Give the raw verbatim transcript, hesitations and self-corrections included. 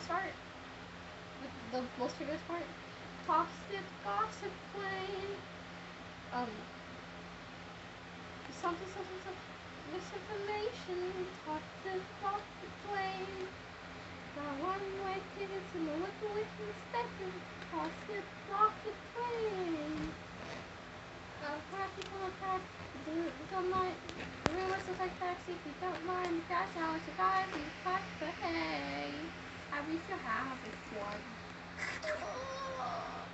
start with the most famous part. Toxic gossip plane. Um, something, something, something. Misinformation. Toxic gossip plane. Got one way tickets and the liquid with inspector. Toxic gossip plane. Uh, practical attack. Don't mind. The rumors look like facts. If you don't mind, that's how I survive. You fight, but hey, I wish you have this one.